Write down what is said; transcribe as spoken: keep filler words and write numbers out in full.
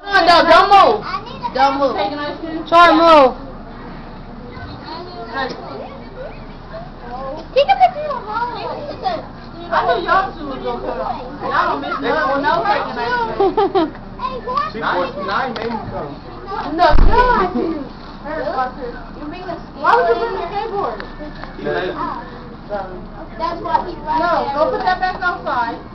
No, don't move. Don't move. Sorry, move. Take a picture of mom. I knew y'all two was gonna cut off. Y'all don't miss no no taking ice cream. Hey, go on. Nine, nine made me come. No, no, I didn't. Why would you bring your skateboard? He lazy. That's why he's right No, there. go put that back outside.